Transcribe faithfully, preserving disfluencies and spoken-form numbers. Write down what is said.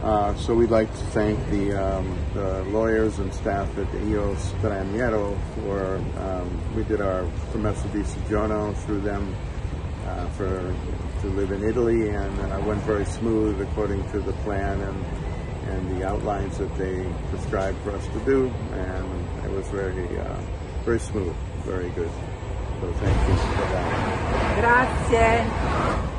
Uh, so we'd like to thank the, um, the lawyers and staff at Io Straniero for, um, we did our permesso di soggiorno through them uh, for to live in Italy, and uh, went very smooth according to the plan and, and the outlines that they prescribed for us to do, and it was very, uh, very smooth, very good. So thank you for that. Grazie.